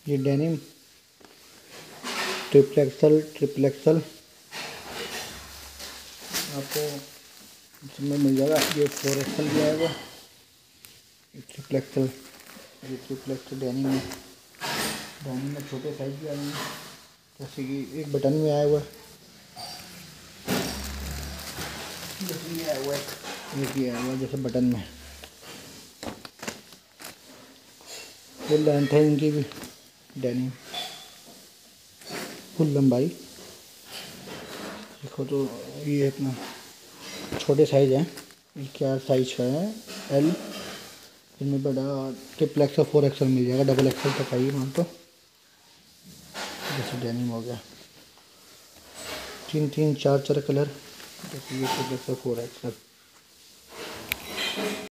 ये denim triple axle आपको इसमें मिल जाएगा। ये 4XL भी आएगा, ट्रिपल एक्सल। ये ट्रिपल एक्सल डेनिम में छोटे साइज भी आएंगे, जैसे कि एक बटन में आया हुआ है, ये आया हुआ है, एक ये आया हुआ है जैसे बटन में। फुल लेंथ है इनकी भी, डेनिम फुल लंबाई। देखो तो ये इतना छोटे साइज़ है, ये क्या साइज का है, एल। इनमें बड़ा ट्रिपल एक्सल 4XL मिल जाएगा, डबल एक्सल तक आइए मान तो। जैसे डेनिम हो गया, 3 4 कलर, जैसे ये ट्रिपल एक्सल 4XL।